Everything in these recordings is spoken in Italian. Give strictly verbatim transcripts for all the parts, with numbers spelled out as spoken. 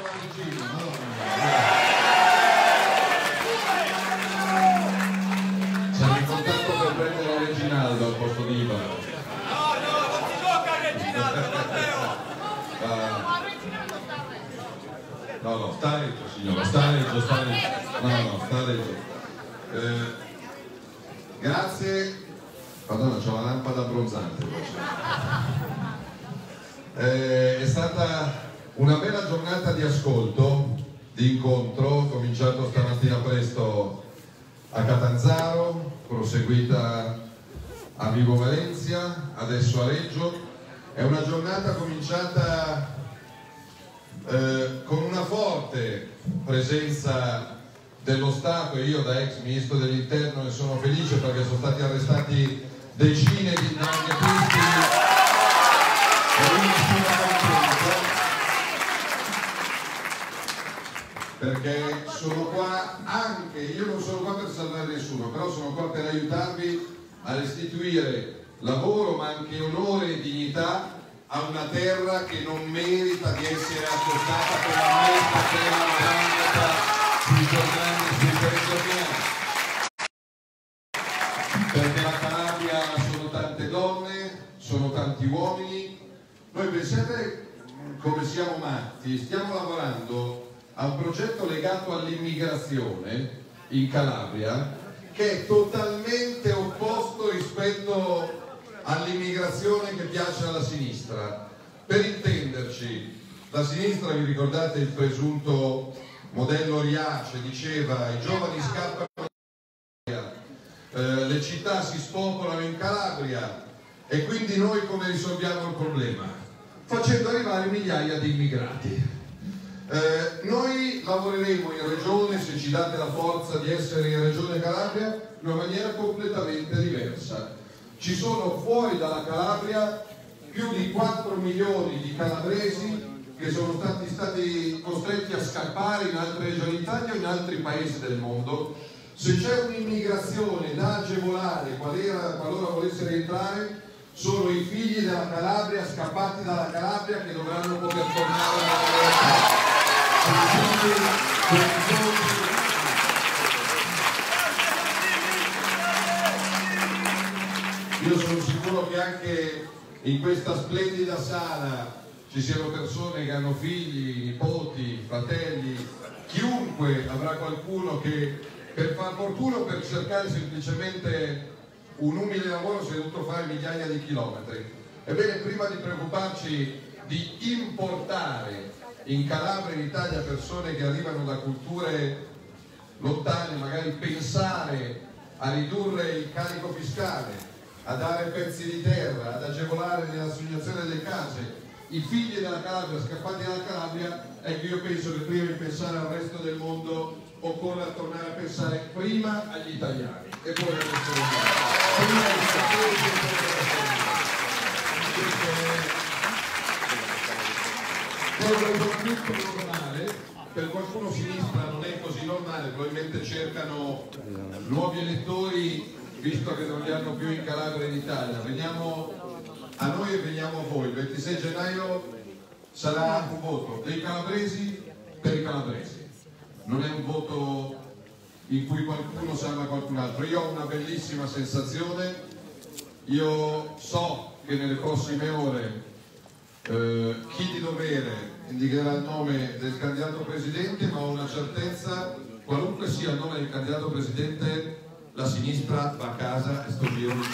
vicino, no? Siamo in contatto per prendere Reginaldo al posto di Ivan. No, no, non si gioca a Reginaldo, Matteo! Ah. No, no, sta reggio signora, sta reggio, sta reggio. No, no, sta reggio. Eh, grazie. Madonna, c'ho la lampada abbronzante. Eh, è stata una bella giornata di ascolto, di incontro, cominciato stamattina presto a Catanzaro, proseguita a Vibo Valentia, adesso a Reggio. È una giornata cominciata eh, con una forte presenza dello Stato, e io da ex ministro dell'interno ne sono felice perché sono stati arrestati decine di dranghettisti perché sono qua anche, io non sono qua per salvare nessuno, però sono qua per aiutarvi a restituire lavoro ma anche onore e dignità a una terra che non merita di essere accostata per la messa per la grande sui giornali e sui telegiornali, perché la Calabria sono tante donne, sono tanti uomini. Noi pensate come siamo matti, stiamo lavorando a un progetto legato all'immigrazione in Calabria che è totalmente opposto rispetto all'immigrazione che piace alla sinistra. Per intenderci, la sinistra, vi ricordate il presunto modello Riace, diceva i giovani scappano in Calabria, eh, le città si spopolano in Calabria, e quindi noi come risolviamo il problema? Facendo arrivare migliaia di immigrati. Eh, noi lavoreremo in regione, se ci date la forza di essere in regione Calabria, in una maniera completamente diversa. Ci sono fuori dalla Calabria più di quattro milioni di calabresi che sono stati, stati costretti a scappare in altre regioni d'Italia o in altri paesi del mondo. Se c'è un'immigrazione da agevolare qualora, qualora volesse rientrare, sono i figli della Calabria scappati dalla Calabria che dovranno poter tornare alla loro casa. Io sono sicuro che anche in questa splendida sala ci siano persone che hanno figli, nipoti, fratelli, chiunque avrà qualcuno che per far fortuna o per cercare semplicemente un umile lavoro si è dovuto fare migliaia di chilometri. Ebbene, prima di preoccuparci di importare in Calabria e in Italia persone che arrivano da culture lontane, magari pensare a ridurre il carico fiscale, a dare pezzi di terra, ad agevolare nell'assegnazione delle case i figli della Calabria scappati dalla Calabria, ecco, io penso che prima di pensare al resto del mondo occorre tornare a pensare prima agli italiani e poi al resto del mondo. Prima agli italiani e poi al resto del mondo. È tutto normale, per qualcuno sinistra non è così normale, probabilmente cercano nuovi elettori visto che non li hanno più in Calabria e in Italia. Veniamo a noi e veniamo a voi. Il ventisei gennaio sarà un voto dei calabresi per i calabresi, non è un voto in cui qualcuno salva qualcun altro. Io ho una bellissima sensazione, io so che nelle prossime ore eh, chi di dovere indicherà il nome del candidato presidente, ma ho una certezza, qualunque sia il nome del candidato presidente, la sinistra va a casa e sto giro di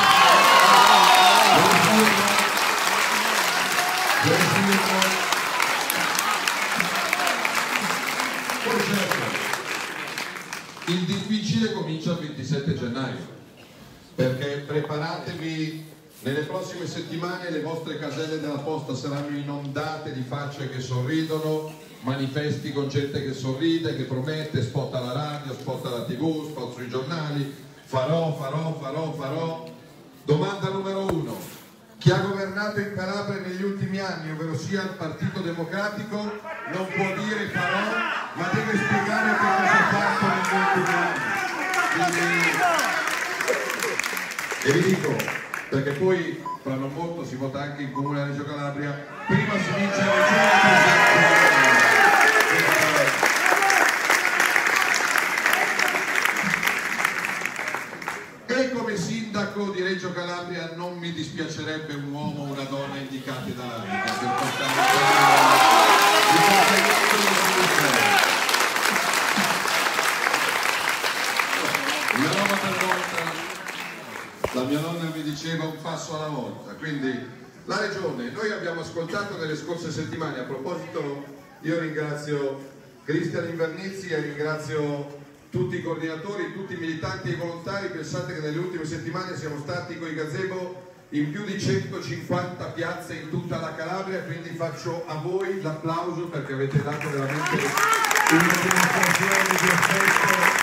il difficile comincia il ventisette gennaio, perché preparatevi, nelle prossime settimane le vostre caselle della posta saranno inondate di facce che sorridono, manifesti con gente che sorride, che promette, spot alla radio, spot alla tv, spot sui giornali, farò, farò, farò, farò. Domanda numero uno: chi ha governato in Calabria negli ultimi anni, ovvero sia il Partito Democratico, non può dire farò, ma deve spiegare che cosa ha fatto negli ultimi anni. Quindi, e vi dico, perché poi fra non molto si vota anche in Comune a Reggio Calabria, prima si vince la regione. ragione, noi abbiamo ascoltato nelle scorse settimane, a proposito io ringrazio Cristian Invernizzi e ringrazio tutti i coordinatori, tutti i militanti e i volontari. Pensate che nelle ultime settimane siamo stati con i gazebo in più di centocinquanta piazze in tutta la Calabria, quindi faccio a voi l'applauso perché avete dato veramente una dimostrazione di affetto.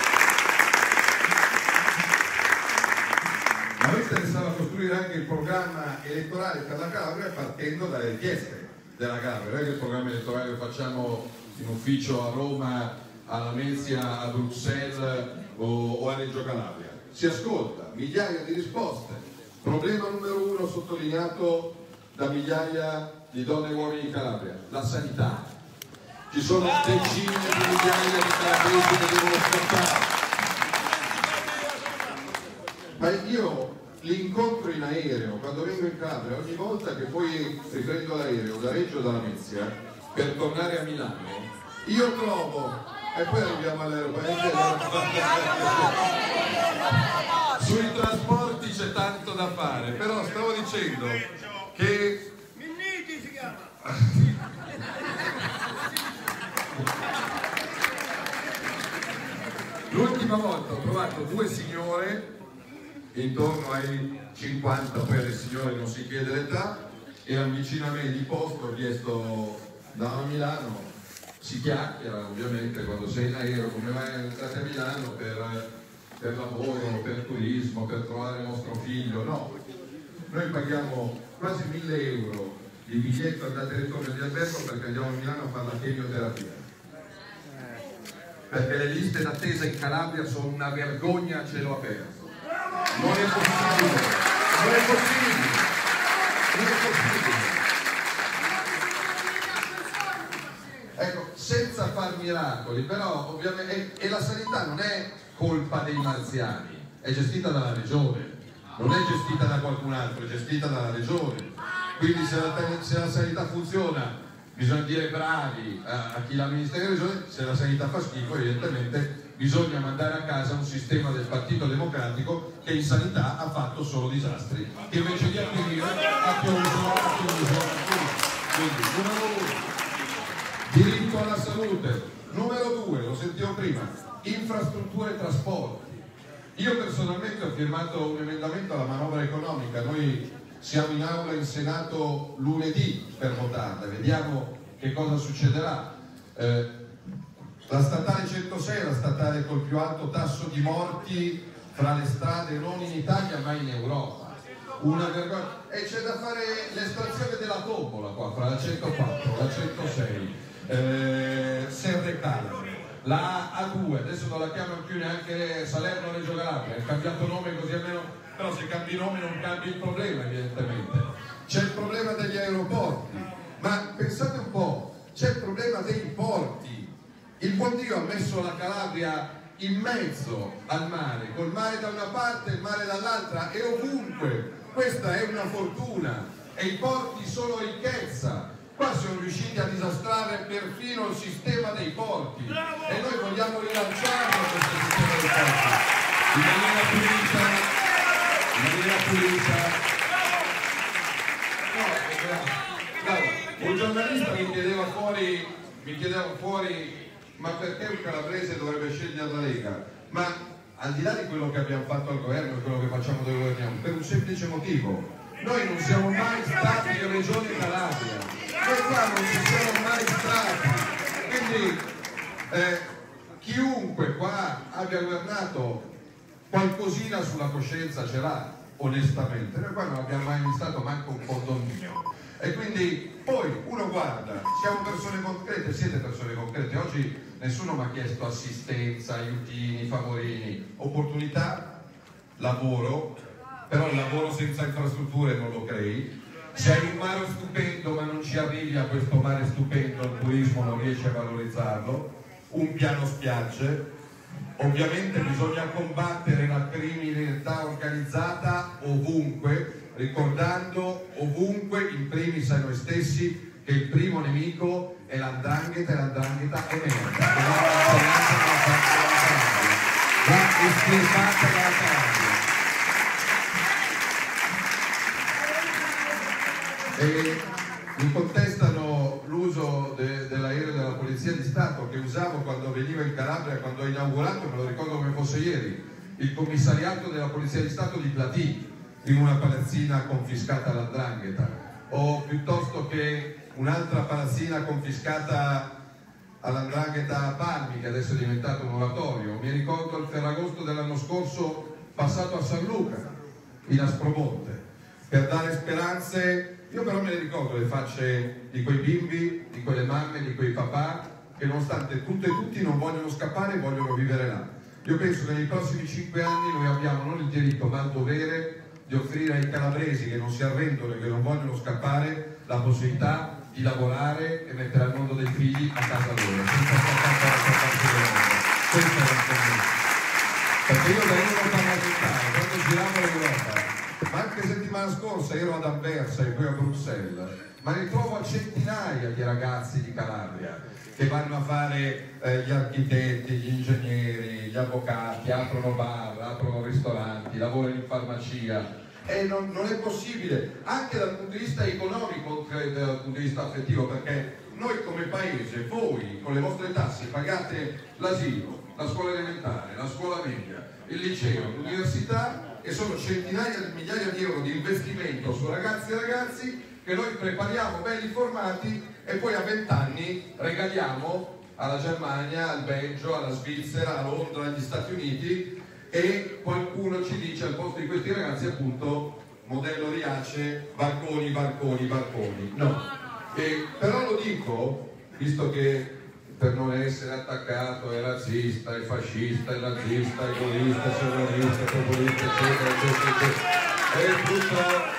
A noi interessava costruire anche il programma elettorale per la Calabria partendo dalle richieste della Calabria, non è che il programma elettorale lo facciamo in ufficio a Roma, a Lamezia, a Bruxelles o, o a Reggio Calabria. Si ascolta, migliaia di risposte. Problema numero uno sottolineato da migliaia di donne e uomini in Calabria, la sanità. Ci sono decine di migliaia di calabresi che devono scappare. Ma io li incontro in aereo, quando vengo in Calabria, ogni volta che poi riprendo l'aereo da Reggio o da Lamezia per tornare a Milano, io trovo, e poi arriviamo all'aeroporto, sui trasporti c'è tanto da fare, però stavo dicendo che Minniti si chiama. l'ultima volta ho trovato due signore intorno ai cinquanta, poi alle signore non si chiede l'età, erano vicino a me di posto, ho chiesto da Milano, si chiacchiera ovviamente quando sei in aereo, come mai andate a Milano per, per lavoro, per turismo, per trovare il nostro figlio? No, noi paghiamo quasi mille euro di biglietto andata e ritorno di albergo perché andiamo a Milano a fare la chemioterapia. Perché le liste d'attesa in Calabria sono una vergogna a cielo aperto. Non è possibile, non è possibile, non è possibile. Ecco, senza far miracoli, però ovviamente, e, e la sanità non è colpa dei marziani, è gestita dalla regione, non è gestita da qualcun altro, è gestita dalla regione. Quindi se la, se la sanità funziona, bisogna dire bravi a, a chi l'amministra in regione, se la sanità fa schifo evidentemente bisogna mandare a casa un sistema del Partito Democratico che in sanità ha fatto solo disastri, che invece di aprire ha chiuso, ha chiuso, ha chiuso. Quindi, numero uno, diritto alla salute. Numero due, lo sentivo prima, infrastrutture e trasporti. Io personalmente ho firmato un emendamento alla manovra economica, noi siamo in aula in Senato lunedì per votarla, vediamo che cosa succederà. Eh, La statale centosei è la statale col più alto tasso di morti fra le strade non in Italia ma in Europa. Una vergogna. E c'è da fare l'estrazione della tombola qua, fra la centoquattro, la centosei, eh, Serre Calabria, la A due, adesso non la chiamano più neanche Salerno Reggio Calabria, è cambiato nome così almeno, però se cambi nome non cambi il problema evidentemente. C'è il problema degli aeroporti, ma pensate un po', c'è il problema dei porti. Il buon Dio ha messo la Calabria in mezzo al mare, col mare da una parte e il mare dall'altra, e ovunque. Questa è una fortuna e i porti sono ricchezza. Qua siamo riusciti a disastrare perfino il sistema dei porti. Bravo! E noi vogliamo rilanciarlo questo sistema dei porti in maniera pulita, in maniera pulita. No, bravo. Un giornalista mi chiedeva fuori, mi chiedeva fuori ma perché un calabrese dovrebbe scegliere la Lega? Ma al di là di quello che abbiamo fatto al governo e quello che facciamo dove governiamo, per un semplice motivo: noi non siamo mai stati in Regione Calabria, noi qua non ci siamo mai stati, quindi eh, chiunque qua abbia governato qualcosina sulla coscienza ce l'ha, onestamente. Noi qua non abbiamo mai stato manco un condominio. E quindi poi uno guarda, siamo persone concrete, siete persone concrete. Oggi nessuno mi ha chiesto assistenza, aiutini, favorini, opportunità, lavoro, però il lavoro senza infrastrutture non lo crei. Se hai un mare stupendo ma non ci arrivi a questo mare stupendo, il turismo non riesce a valorizzarlo. Un piano spiagge. Ovviamente bisogna combattere la criminalità organizzata ovunque, ricordando ovunque, in primis a noi stessi, che il primo nemico è l'andrangheta, e l'andrangheta è merda. Va espletata dalla Calabria. e mi contestano l'uso de, dell'aereo della Polizia di Stato che usavo quando venivo in Calabria, quando ho inaugurato, me lo ricordo come fosse ieri, il commissariato della Polizia di Stato di Platì, in una palazzina confiscata all''ndrangheta, o piuttosto che un'altra palazzina confiscata all''ndrangheta a Palmi, che adesso è diventato un oratorio. Mi ricordo il Ferragosto dell'anno scorso passato a San Luca, in Aspromonte, per dare speranze. Io però me ne ricordo le facce di quei bimbi, di quelle mamme, di quei papà che nonostante tutto e tutti non vogliono scappare e vogliono vivere là. Io penso che nei prossimi cinque anni noi abbiamo non il diritto ma il dovere di offrire ai calabresi che non si arrendono e che non vogliono scappare la possibilità di lavorare e mettere al mondo dei figli a casa loro, senza scappare dalla parte del mondo. Questo è il commento. Perché io da europarlamentare, quando giravo l'Europa, ma anche settimana scorsa ero ad Anversa e poi a Bruxelles, ma ne trovo a centinaia di ragazzi di Calabria che vanno a fare eh, gli architetti, gli ingegneri, gli avvocati, aprono bar, aprono ristoranti, lavorano in farmacia. E non, non è possibile, anche dal punto di vista economico, dal punto di vista affettivo, perché noi come paese, voi con le vostre tasse pagate l'asilo, la scuola elementare, la scuola media, il liceo, l'università, e sono centinaia di migliaia di euro di investimento su ragazzi e ragazzi che noi prepariamo belli formati e poi a vent'anni regaliamo alla Germania, al Belgio, alla Svizzera, a Londra, agli Stati Uniti, e qualcuno ci dice al posto di questi ragazzi appunto modello Riace, barconi, barconi, barconi. No, e, però lo dico, visto che per non essere attaccato è razzista, è fascista, è nazista, è egoista, è sovranista, è populista, eccetera, eccetera, eccetera. E tutto.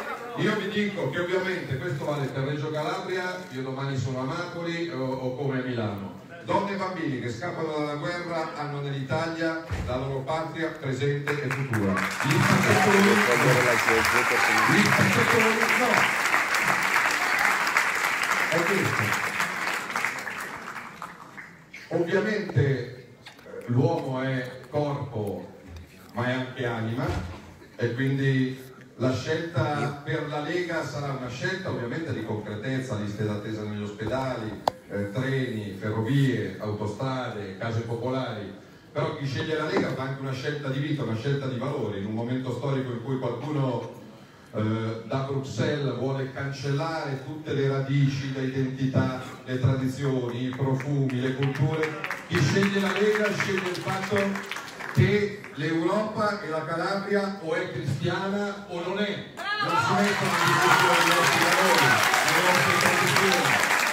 Io vi dico che ovviamente questo vale per Reggio Calabria, io domani sono a Napoli o, o come a Milano. Donne e bambini che scappano dalla guerra hanno nell'Italia la loro patria presente e futura. Gli spaccatori no. Gli spaccatori no. È questo. Ovviamente l'uomo è corpo ma è anche anima e quindi la scelta per la Lega sarà una scelta ovviamente di concretezza, liste d'attesa negli ospedali, eh, treni, ferrovie, autostrade, case popolari, però chi sceglie la Lega fa anche una scelta di vita, una scelta di valori, in un momento storico in cui qualcuno eh, da Bruxelles vuole cancellare tutte le radici, le identità, le tradizioni, i profumi, le culture. Chi sceglie la Lega sceglie il fatto che l'Europa e la Calabria o è cristiana o non è, non si mettono in discussione i nostri valori, le nostre tradizioni.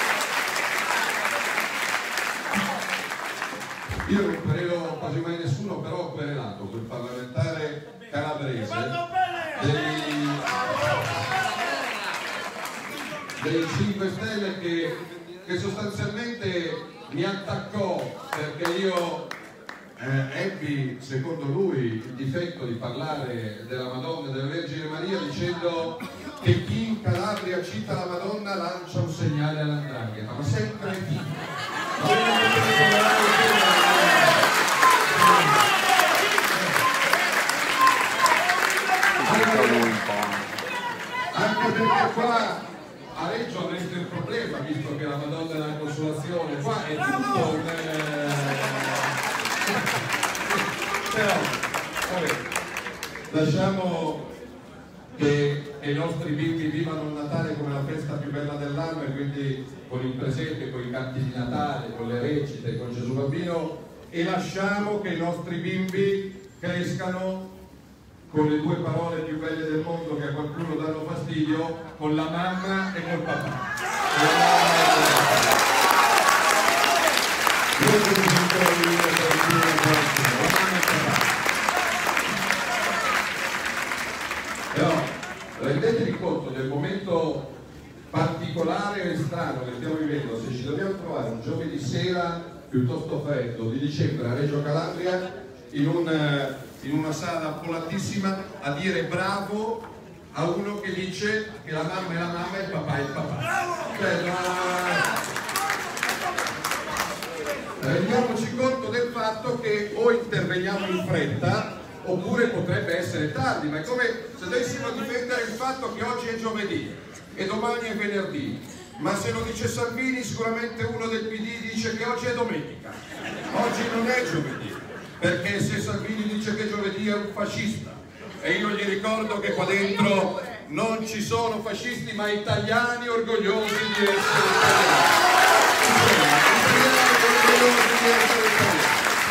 Io non querelo quasi mai nessuno, però ho querelato quel parlamentare calabrese dei, dei cinque Stelle che, che sostanzialmente mi attaccò perché io Eh, ebbi, secondo lui, il difetto di parlare della Madonna e della Vergine Maria dicendo che chi in Calabria cita la Madonna lancia un segnale all''ndrangheta, ma sempre chi? Anche perché qua a Reggio avreste il problema, visto che la Madonna è la Consolazione, qua è tutto un... Eh... Però, vabbè, lasciamo che, che i nostri bimbi vivano il Natale come la festa più bella dell'anno e quindi con il presepe, con i canti di Natale, con le recite, con Gesù Bambino, e lasciamo che i nostri bimbi crescano con le due parole più belle del mondo che a qualcuno danno fastidio, con la mamma e col papà. Però rendetevi conto del momento particolare e strano che stiamo vivendo. Se ci dobbiamo trovare un giovedì sera piuttosto freddo di dicembre a Reggio Calabria in, un, in una sala affollatissima a dire bravo a uno che dice che la mamma è la mamma e il papà è il papà. Cioè, la... rendiamoci conto del fatto che o interveniamo in fretta oppure potrebbe essere tardi, ma è come se dovessimo difendere il fatto che oggi è giovedì. e domani è venerdì, ma se lo dice Salvini sicuramente uno del P D dice che oggi è domenica, oggi non è giovedì, perché se Salvini dice che giovedì è un fascista, e io gli ricordo che qua dentro non ci sono fascisti ma italiani orgogliosi di essere italiani, italiani orgogliosi di essere italiani.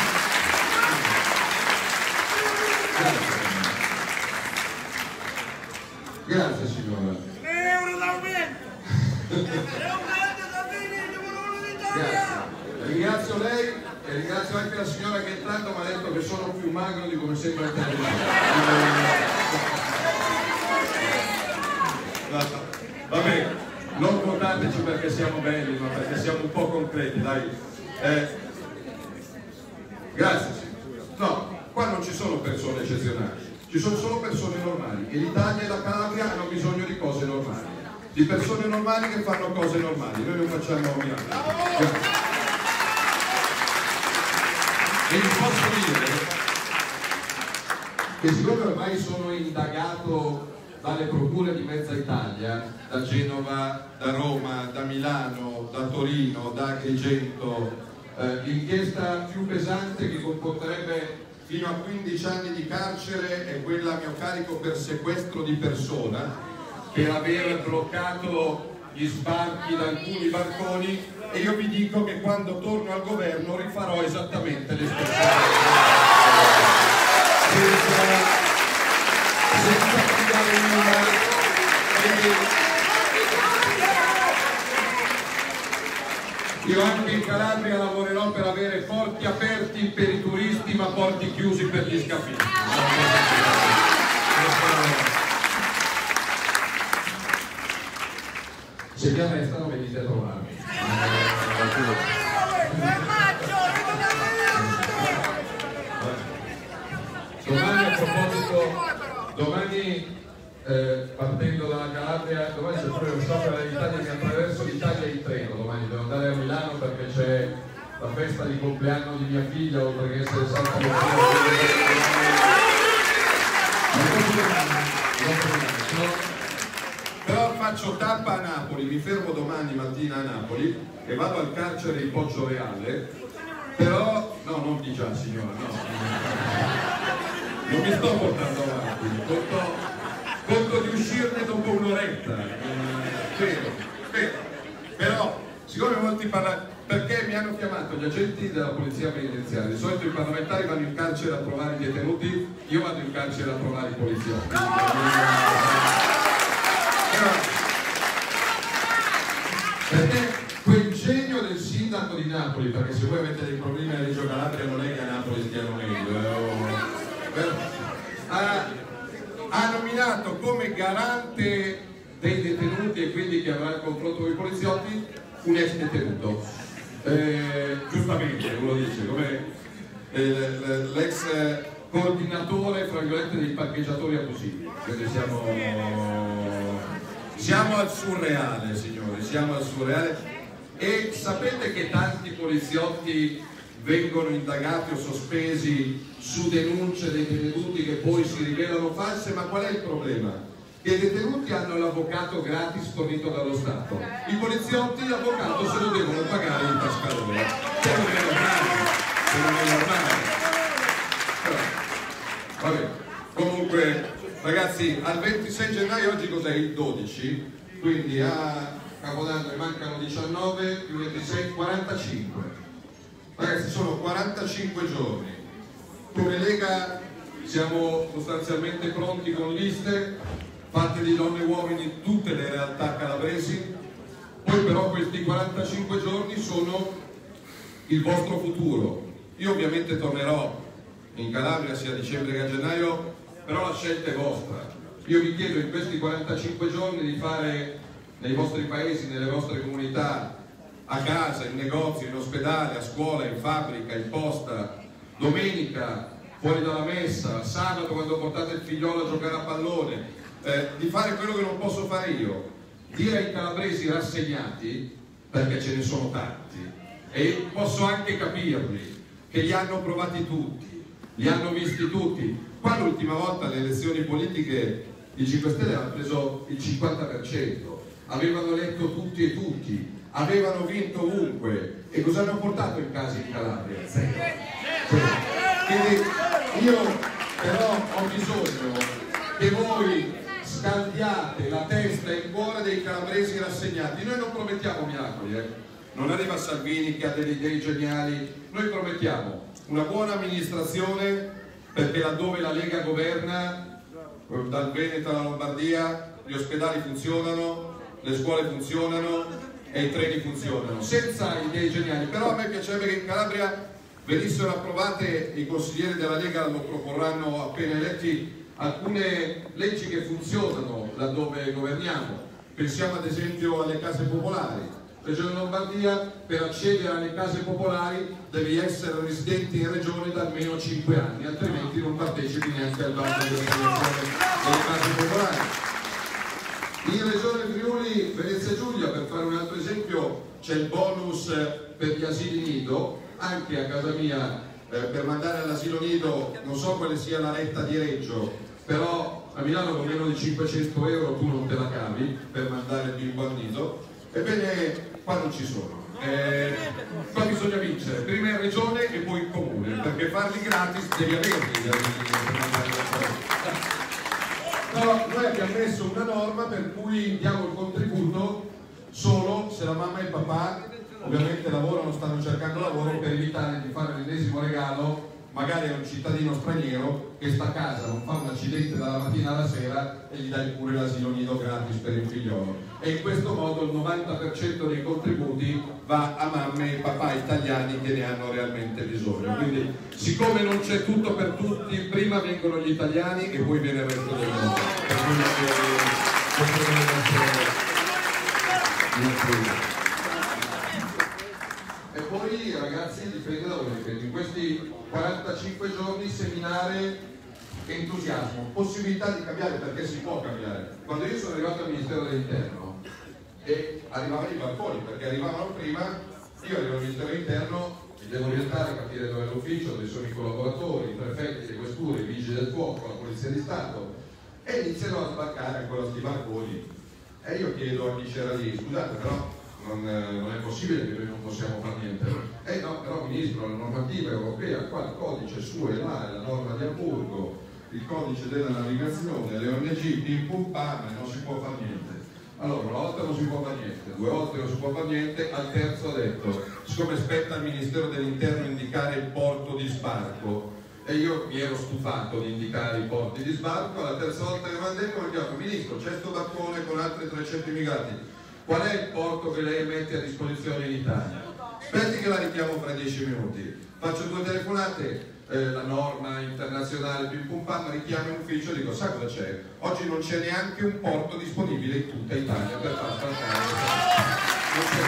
Grazie signora. Euro d'aumento! È un grande Salvini, il numero uno d'Italia! Grazie. Ringrazio lei e ringrazio anche la signora che intanto mi ha detto che sono più magro di come sembra in televisione. Vabbè, non votateci perché siamo belli, ma perché siamo un po' concreti, dai. Eh, grazie signora. No, qua non ci sono persone eccezionali. Ci sono solo persone normali e l'Italia e la Calabria hanno bisogno di cose normali, di persone normali che fanno cose normali. Noi non facciamo miracoli. E vi posso dire Che siccome ormai sono indagato dalle procure di mezza Italia, da Genova, da Roma, da Milano, da Torino, da Agrigento, eh, l'inchiesta più pesante che comporterebbe fino a quindici anni di carcere è quella a mio carico per sequestro di persona, per aver bloccato gli sbarchi da alcuni barconi, e io vi dico che quando torno al governo rifarò esattamente le stesse cose. Senza, senza cambiare nulla. Io anche in Calabria lavorerò per avere porti aperti per i turisti ma porti chiusi per gli scafisti. se mi arrestano venite a trovarmi. Domani a proposito, domani eh, partendo dalla Calabria, domani c'è pure lo sciopero dell'Italia, mi attraverso l'Italia in treno, domani devo andare a Milano perché c'è la festa di compleanno di mia figlia, oltre che essere Santa Però faccio tappa a Napoli, mi fermo domani mattina a Napoli e vado al carcere di Poggioreale, però, no, non di già signora, no, non mi sto portando avanti, conto, conto di uscirne dopo un'oretta, spero, spero, però, siccome molti parlano, perché mi hanno chiamato gli agenti della polizia penitenziaria, di solito i parlamentari vanno in carcere a trovare i detenuti, io vado in carcere a trovare i poliziotti. Perché quel genio del sindaco di Napoli, perché se voi avete dei problemi a Reggio Calabria non è che a Napoli stiano meglio, eh, oh. ha, ha nominato come garante dei detenuti e quindi che avrà il confronto con i poliziotti un ex detenuto, eh, giustamente uno dice, come eh, l'ex coordinatore fra virgolette dei parcheggiatori abusivi, quindi siamo, siamo al surreale signori, siamo al surreale. E sapete che tanti poliziotti vengono indagati o sospesi su denunce dei detenuti che poi si rivelano false, ma qual è il problema? Che i detenuti hanno l'avvocato gratis fornito dallo Stato, i poliziotti l'avvocato se lo devono pagare in tasca loro, se non è normale, se non è normale. Però, vabbè, comunque ragazzi, al ventisei gennaio, oggi cos'è? Il dodici, quindi a Capodanno ne mancano diciannove più ventisei, quarantacinque. Ragazzi, sono quarantacinque giorni. Come Lega siamo sostanzialmente pronti con liste fatte di donne e uomini in tutte le realtà calabresi. Poi però questi quarantacinque giorni sono il vostro futuro. Io ovviamente tornerò in Calabria sia a dicembre che a gennaio, però la scelta è vostra. Io vi chiedo in questi quarantacinque giorni di fare nei vostri paesi, nelle vostre comunità, a casa, in negozio, in ospedale, a scuola, in fabbrica, in posta, domenica, fuori dalla messa, sabato quando portate il figliolo a giocare a pallone, eh, di fare quello che non posso fare io, dire ai calabresi rassegnati, perché ce ne sono tanti, e posso anche capirli, che li hanno provati tutti, li hanno visti tutti. Qua l'ultima volta alle elezioni politiche il cinque Stelle ha preso il cinquanta per cento, avevano eletto tutti e tutti, avevano vinto ovunque. E cosa hanno portato in casa in Calabria? Zero. Zero. Quindi io però ho bisogno che voi scaldiate la testa e il cuore dei calabresi rassegnati. Noi non promettiamo miracoli, eh? Non arriva Salvini che ha delle idee geniali, noi promettiamo una buona amministrazione, perché laddove la Lega governa, dal Veneto alla Lombardia, gli ospedali funzionano, le scuole funzionano e i treni funzionano, senza idee geniali. Però a me piacerebbe che in Calabria venissero approvate, i consiglieri della Lega lo proporranno appena eletti, alcune leggi che funzionano laddove governiamo. Pensiamo ad esempio alle case popolari. Regione Lombardia, per accedere alle case popolari devi essere residente in regione da almeno cinque anni, altrimenti non partecipi neanche al bando delle case popolari. In Regione Friuli Venezia Giulia, per fare un altro esempio, c'è il bonus per gli asili nido. Anche a casa mia, eh, per mandare all'asilo nido, non so quale sia la retta di Reggio, però a Milano con meno di cinquecento euro tu non te la cavi per mandare il bimbo al nido. Ebbene, qua non ci sono. Eh, qua bisogna vincere, prima in regione e poi in comune, perché farli gratis devi averli per mandare la cosa. No, noi abbiamo messo una norma per cui diamo il contributo solo se la mamma e il papà ovviamente lavorano, stanno cercando lavoro, per evitare di fare l'ennesimo regalo magari a un cittadino straniero che sta a casa, non fa un accidente dalla mattina alla sera e gli dai pure l'asilo nido gratis per il figliolo. E in questo modo il novanta per cento dei contributi va a mamme e papà italiani che ne hanno realmente bisogno. Quindi siccome non c'è tutto per tutti, prima vengono gli italiani e poi viene il resto del mondo. Per cui questo deve essere. E poi ragazzi, dipende da voi, in questi quarantacinque giorni seminare entusiasmo, possibilità di cambiare, perché si può cambiare. Quando io sono arrivato al Ministero dell'Interno e arrivavano i balconi, perché arrivavano prima, io arrivo al Ministero dell'Interno, mi devo orientare, capire dove è l'ufficio, dove sono i collaboratori, i prefetti, le questure, i vigili del fuoco, la polizia di Stato, e iniziano a sbarcare ancora questi balconi. E io chiedo a chi c'era lì, scusate però, Non, non è possibile che noi non possiamo fare niente. Eh no, però Ministro, la normativa europea, qua il codice su e là, la norma di Amburgo, il codice della navigazione, le O N G, pim pum pam, non si può fare niente. Allora, una volta non si può fare niente, due volte non si può fare niente, al terzo ha detto, siccome spetta al Ministero dell'Interno indicare il porto di sbarco, e io mi ero stufato di indicare i porti di sbarco, alla terza volta che mi hanno detto, mi hanno detto, Ministro, c'è sto barcone con altri trecento immigrati. Qual è il porto che lei mette a disposizione in Italia? Aspetti che la richiamo fra dieci minuti. Faccio due telefonate, eh, la norma internazionale, pim pum pam, richiamo in ufficio e dico, sa cosa c'è? Oggi non c'è neanche un porto disponibile in tutta Italia per far sbarcare. Non c'è,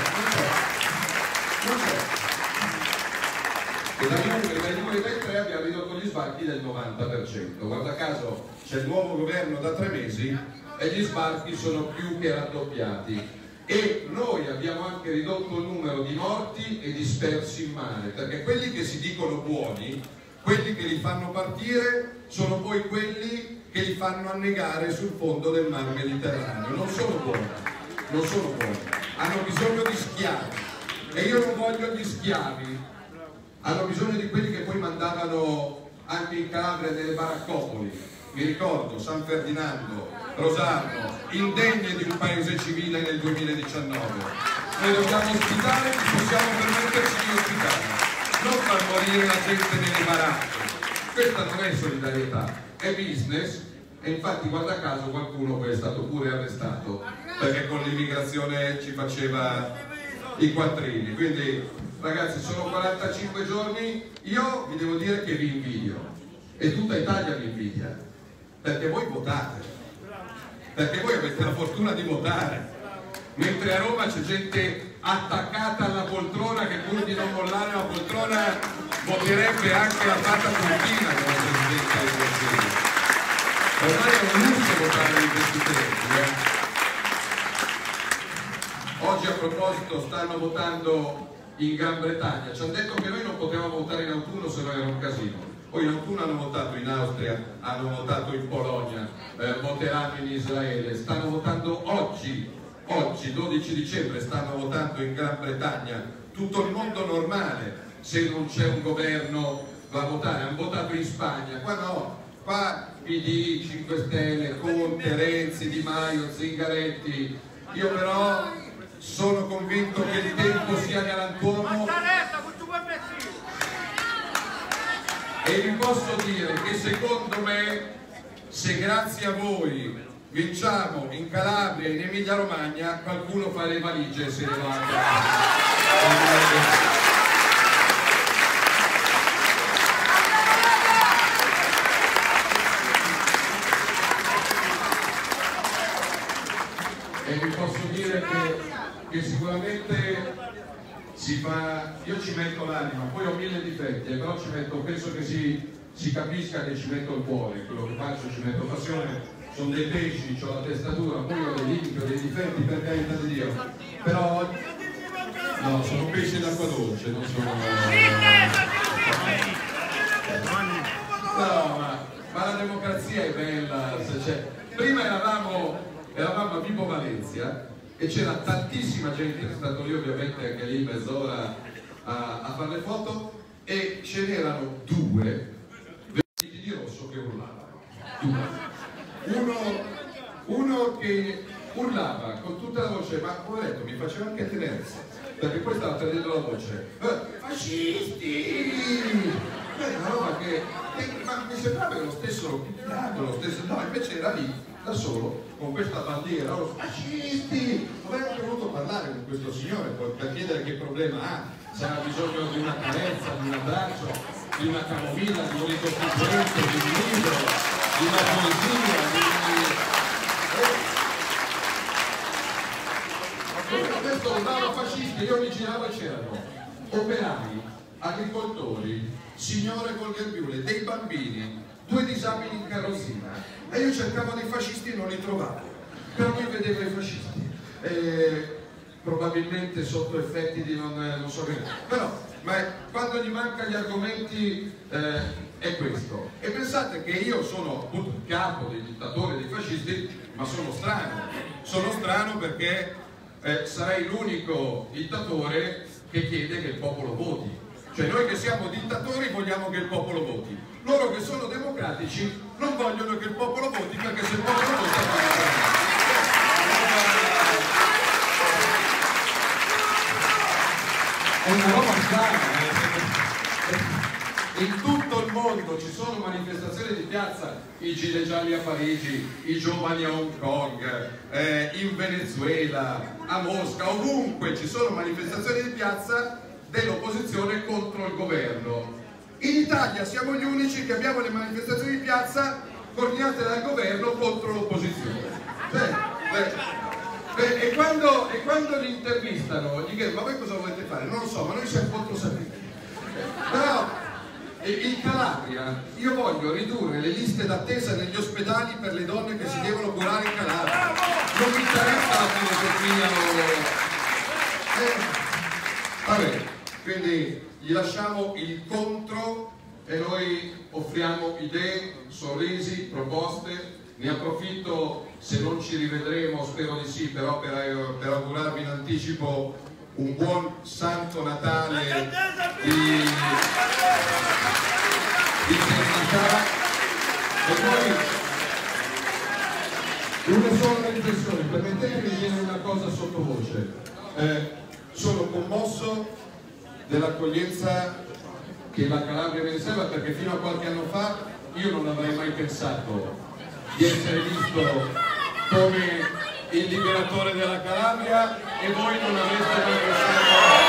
non c'è. Non c'è. E dai numeri dai tre abbiamo ridotto gli sbarchi del novanta per cento. Guarda caso, c'è il nuovo governo da tre mesi e gli sbarchi sono più che raddoppiati. E noi abbiamo anche ridotto il numero di morti e dispersi in mare, perché quelli che si dicono buoni, quelli che li fanno partire, sono poi quelli che li fanno annegare sul fondo del mar Mediterraneo. Non sono buoni, non sono buoni, hanno bisogno di schiavi e io non voglio gli schiavi, hanno bisogno di quelli che poi mandavano anche in Calabria nelle baraccopoli. Mi ricordo San Ferdinando, Rosarno, indegne di un paese civile nel duemiladiciannove. Noi dobbiamo ospitare, ci possiamo permetterci di ospitare, non far morire la gente nelle baracche. Questa non è solidarietà, è business. E infatti guarda caso qualcuno poi è stato pure arrestato perché con l'immigrazione ci faceva i quattrini. Quindi ragazzi, sono quarantacinque giorni, io vi devo dire che vi invidio e tutta Italia vi invidia, perché voi votate, perché voi avete la fortuna di votare, mentre a Roma c'è gente attaccata alla poltrona che pur di non mollare la poltrona voterebbe anche la Tata Turchina come Presidente del Consiglio. Ormai è un lusso votare in questi tempi. Eh? Oggi a proposito stanno votando in Gran Bretagna, ci hanno detto che noi non potevamo votare in autunno se no era un casino. Poi in autunno hanno votato in Austria, hanno votato in Polonia, eh, voteranno in Israele, stanno votando oggi oggi dodici dicembre stanno votando in Gran Bretagna, tutto il mondo normale, se non c'è un governo va a votare, hanno votato in Spagna, qua no, qua P D, cinque Stelle, Conte, Renzi, Di Maio, Zingaretti. Io però sono convinto che il tempo sia galantuomo e vi posso dire che secondo me, se grazie a voi vinciamo in Calabria e in Emilia Romagna, qualcuno fa le valigie e se ne va a casa. E vi posso dire che, che sicuramente si fa, io ci metto l'anima, poi ho mille difetti, però ci metto, penso che si, si capisca che ci metto il cuore, quello che faccio ci metto passione, sono dei pesci, ho la testa dura, poi ho dei limiti, ho dei difetti, per carità di Dio, però no, sono pesci d'acqua dolce, non sono... No, ma, ma la democrazia è bella, se c'è... Prima eravamo... eravamo a Vibo Valencia e c'era tantissima gente, sono stato lì ovviamente anche lì mezz'ora a, a fare le foto, e ce n'erano due vestiti di rosso che urlavano. Due. Uno, uno che urlava con tutta la voce, ma poveretto mi faceva anche tenerezza, perché poi stava perdendo la voce. Eh, fascisti! È una roba che, che ma mi sembrava lo stesso, lo stesso, no, invece era lì da solo con questa bandiera, oh, fascisti! Avrei anche voluto parlare con questo signore per chiedere che problema ha, se ha bisogno di una carezza, di un abbraccio, di una camomilla, di un ricostituente, di un libro, di una poesia, di... Eh. Questo andava fascisti, io mi giravo e c'erano operai, agricoltori, signore col grembiule, dei bambini, due disabili in carrozzina, e io cercavo dei fascisti e non li trovavo, però io vedevo i fascisti, e probabilmente sotto effetti di non, non so che, però ma quando gli manca gli argomenti eh, è questo. E pensate che io sono appunto il capo dei dittatori e dei fascisti, ma sono strano, sono strano perché eh, sarei l'unico dittatore che chiede che il popolo voti. Cioè noi che siamo dittatori vogliamo che il popolo voti, loro che sono democratici non vogliono che il popolo voti, perché se il popolo vota non è una roba strana. In tutto il mondo ci sono manifestazioni di piazza, i gilet gialli a Parigi, i giovani a Hong Kong, eh, in Venezuela, a Mosca, ovunque ci sono manifestazioni di piazza dell'opposizione contro il governo. In Italia siamo gli unici che abbiamo le manifestazioni di piazza coordinate dal governo contro l'opposizione. Beh, beh, beh, e, quando, e quando li intervistano gli chiedono: ma voi cosa volete fare? Non lo so, ma noi siamo contro Salvini. Però in Calabria io voglio ridurre le liste d'attesa negli ospedali per le donne che si devono curare in Calabria. Non mi interessa la filosofia o... eh, vabbè, quindi gli lasciamo il contro e noi offriamo idee, sorrisi, proposte. Ne approfitto, se non ci rivedremo, spero di sì, però per, per augurarvi in anticipo un buon Santo Natale di, di serenità. E poi una sola riflessione, permettetemi di dire una cosa sottovoce. Eh, sono commosso dell'accoglienza che la Calabria mi riserva, perché fino a qualche anno fa io non avrei mai pensato di essere visto come il liberatore della Calabria e voi non avreste mai pensato.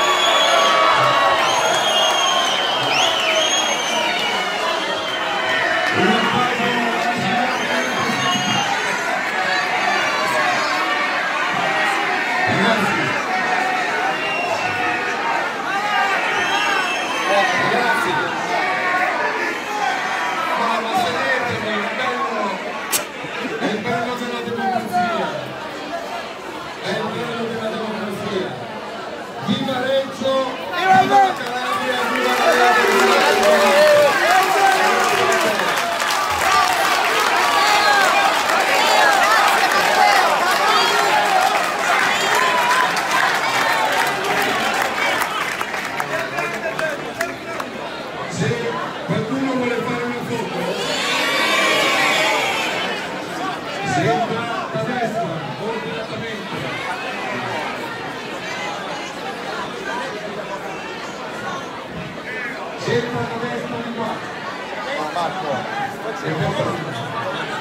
Centro a destra di qua. Marco, E poi-